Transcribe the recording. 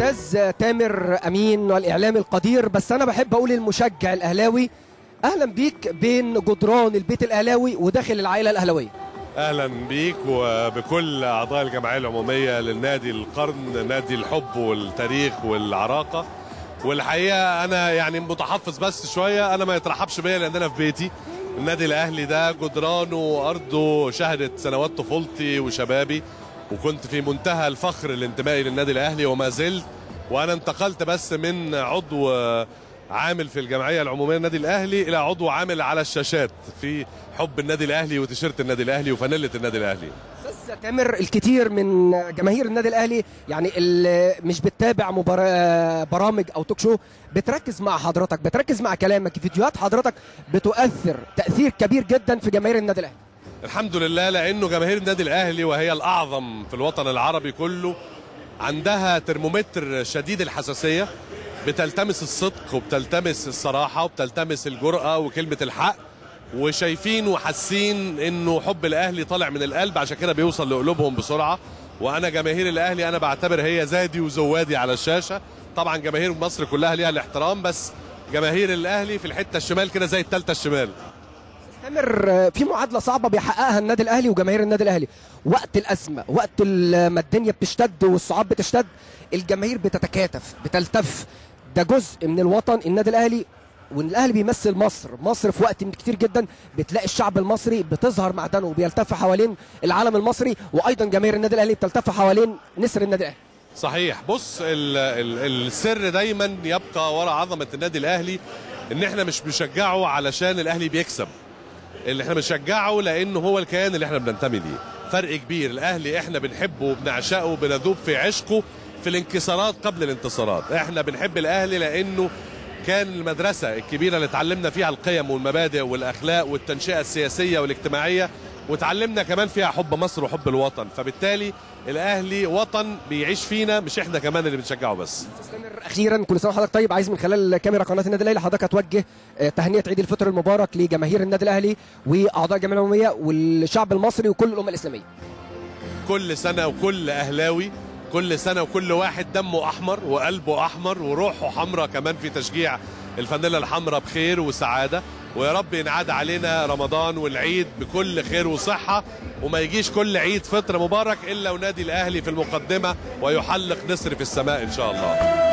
استاذ تامر امين والاعلامي القدير، بس انا بحب اقول المشجع الاهلاوي. اهلا بيك بين جدران البيت الاهلاوي وداخل العائله الاهلاويه. اهلا بيك وبكل اعضاء الجمعيه العموميه للنادي القرن، نادي الحب والتاريخ والعراقه. والحقيقه انا يعني متحفظ بس شويه، انا ما يترحبش بيا لان انا في بيتي. النادي الاهلي ده جدرانه وارضه شهدت سنوات طفولتي وشبابي، وكنت في منتهى الفخر الانتمائي للنادي الاهلي وما زلت. وانا انتقلت بس من عضو عامل في الجمعيه العموميه للنادي الاهلي الى عضو عامل على الشاشات في حب النادي الاهلي وتيشيرت النادي الاهلي وفانيله النادي الاهلي. استاذ تامر، الكثير من جماهير النادي الاهلي يعني اللي مش بتتابع برامج او توك شو بتركز مع حضرتك، بتركز مع كلامك، فيديوهات حضرتك بتؤثر تاثير كبير جدا في جماهير النادي الاهلي. الحمد لله، لانه جماهير النادي الاهلي وهي الاعظم في الوطن العربي كله عندها ترمومتر شديد الحساسيه، بتلتمس الصدق وبتلتمس الصراحه وبتلتمس الجرأه وكلمه الحق، وشايفين وحاسين انه حب الاهلي طالع من القلب، عشان كده بيوصل لقلوبهم بسرعه. وانا جماهير الاهلي انا بعتبر هي زادي وزوادي على الشاشه. طبعا جماهير مصر كلها ليها الاحترام، بس جماهير الاهلي في الحته الشمال كده زي الثالثه الشمال. تامر، في معادله صعبه بيحققها النادي الاهلي وجماهير النادي الاهلي. وقت الازمه، وقت ما الدنيا بتشتد والصعاب بتشتد، الجماهير بتتكاتف بتلتف. ده جزء من الوطن النادي الاهلي، والاهلي بيمثل مصر في وقت كتير جدا بتلاقي الشعب المصري بتظهر معدنه وبيلتف حوالين العالم المصري، وايضا جماهير النادي الاهلي بتلتف حوالين نسر النادي الاهلي. صحيح. بص، السر دايما يبقى ورا عظمه النادي الاهلي ان احنا مش بنشجعه علشان الاهلي بيكسب، اللي احنا بنشجعه لانه هو الكيان اللي احنا بننتمي ليه. فرق كبير. الاهلي احنا بنحبه وبنعشقه وبنذوب في عشقه في الانكسارات قبل الانتصارات. احنا بنحب الاهلي لانه كان المدرسه الكبيره اللي اتعلمنا فيها القيم والمبادئ والاخلاق والتنشئه السياسيه والاجتماعيه، وتعلمنا كمان فيها حب مصر وحب الوطن. فبالتالي الاهلي وطن بيعيش فينا، مش احنا كمان اللي بنشجعه بس. اخيرا، كل سنه وحضرتك طيب. عايز من خلال كاميرا قناه النادي الاهلي حضرتك توجه تهنئه عيد الفطر المبارك لجماهير النادي الاهلي واعضاء الجمعيه العموميه والشعب المصري وكل الامه الاسلاميه. كل سنه وكل اهلاوي، كل سنه وكل واحد دمه احمر وقلبه احمر وروحه حمراء كمان في تشجيع الفانيلا الحمراء بخير وسعاده. ويا رب ينعاد علينا رمضان والعيد بكل خير وصحه، وما يجيش كل عيد فطر مبارك الا ونادي الاهلي في المقدمه ويحلق نسر في السماء ان شاء الله.